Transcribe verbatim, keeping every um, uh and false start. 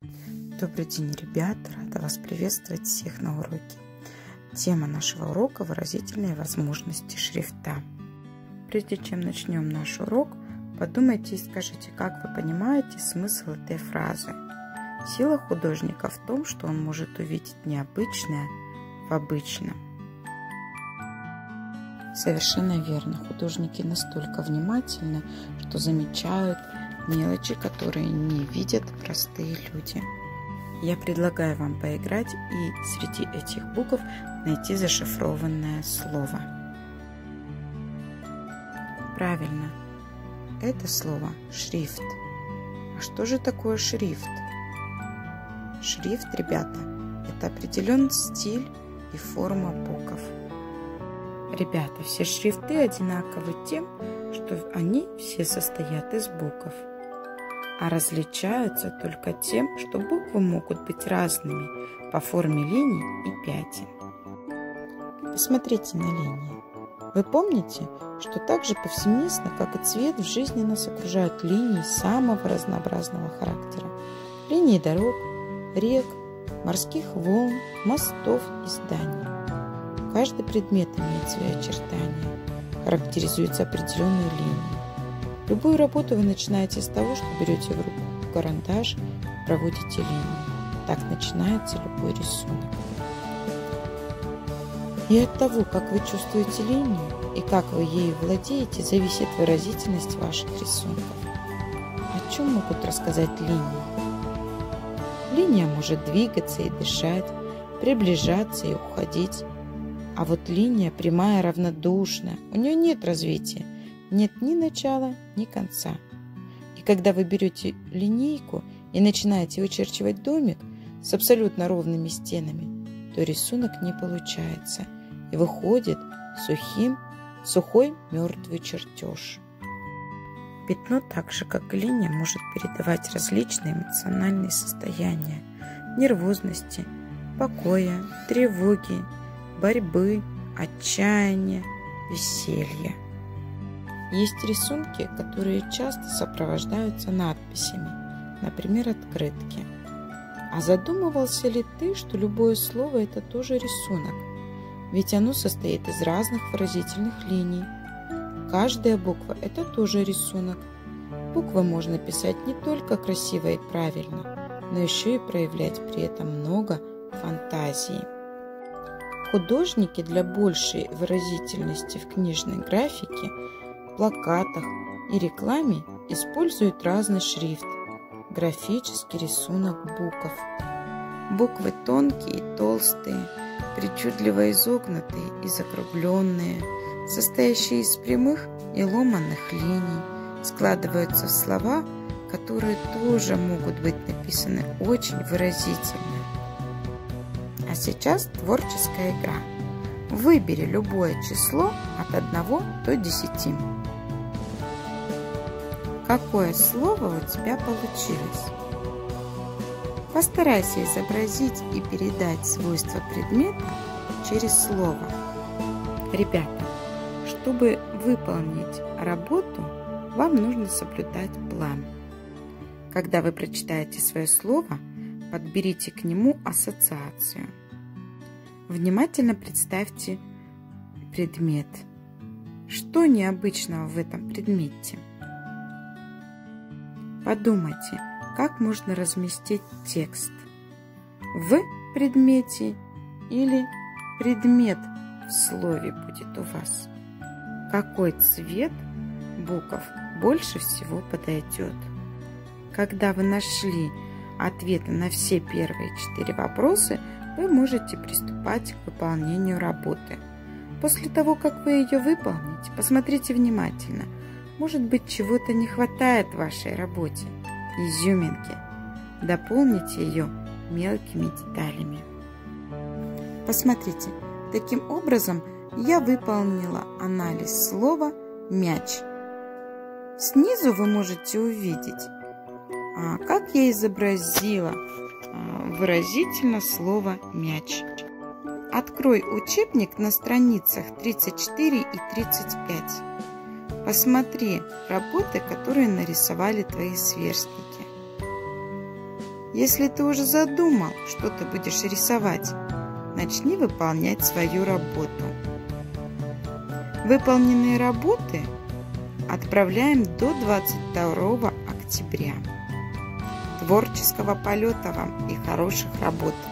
Добрый день, ребята! Рада вас приветствовать всех на уроке. Тема нашего урока – выразительные возможности шрифта. Прежде чем начнем наш урок, подумайте и скажите, как вы понимаете смысл этой фразы. Сила художника в том, что он может увидеть необычное в обычном. Совершенно верно. Художники настолько внимательны, что замечают мелочи, которые не видят простые люди. Я предлагаю вам поиграть и среди этих букв найти зашифрованное слово. Правильно, это слово шрифт. А что же такое шрифт? Шрифт, ребята, это определенный стиль и форма букв. Ребята, все шрифты одинаковы тем, что они все состоят из букв, а различаются только тем, что буквы могут быть разными по форме линий и пятен. Посмотрите на линии. Вы помните, что так же повсеместно, как и цвет, в жизни нас окружают линии самого разнообразного характера. Линии дорог, рек, морских волн, мостов и зданий. Каждый предмет имеет свои очертания, характеризуется определенной линией. Любую работу вы начинаете с того, что берете в руку карандаш, проводите линию. Так начинается любой рисунок. И от того, как вы чувствуете линию и как вы ею владеете, зависит выразительность ваших рисунков. О чем могут рассказать линии? Линия может двигаться и дышать, приближаться и уходить. А вот линия прямая, равнодушная, у нее нет развития, нет ни начала, ни конца. И когда вы берете линейку и начинаете вычерчивать домик с абсолютно ровными стенами, то рисунок не получается и выходит сухим, сухой мертвый чертеж. Пятно, так же как и линия, может передавать различные эмоциональные состояния: нервозности, покоя, тревоги, борьбы, отчаяния, веселья. Есть рисунки, которые часто сопровождаются надписями, например, открытки. А задумывался ли ты, что любое слово – это тоже рисунок? Ведь оно состоит из разных выразительных линий. Каждая буква – это тоже рисунок. Буквы можно писать не только красиво и правильно, но еще и проявлять при этом много фантазии. Художники для большей выразительности в книжной графике, плакатах и рекламе используют разный шрифт, графический рисунок букв. Буквы тонкие и толстые, причудливо изогнутые и закругленные, состоящие из прямых и ломаных линий, складываются в слова, которые тоже могут быть написаны очень выразительно. А сейчас творческая игра. Выбери любое число от одного до десяти. Какое слово у тебя получилось? Постарайся изобразить и передать свойства предмета через слово. Ребята, чтобы выполнить работу, вам нужно соблюдать план. Когда вы прочитаете свое слово, подберите к нему ассоциацию. Внимательно представьте предмет. Что необычного в этом предмете? Подумайте, как можно разместить текст в предмете или предмет в слове будет у вас. Какой цвет букв больше всего подойдет? Когда вы нашли ответы на все первые четыре вопроса, вы можете приступать к выполнению работы. После того, как вы ее выполните, посмотрите внимательно. Может быть, чего-то не хватает в вашей работе, изюминки. Дополните ее мелкими деталями. Посмотрите, таким образом я выполнила анализ слова «мяч». Снизу вы можете увидеть, как я изобразила выразительно слово «мяч». Открой учебник на страницах тридцать четыре и тридцать пять. Посмотри работы, которые нарисовали твои сверстники. Если ты уже задумал, что ты будешь рисовать, начни выполнять свою работу. Выполненные работы отправляем до двадцать второго октября. Творческого полета вам и хороших работ!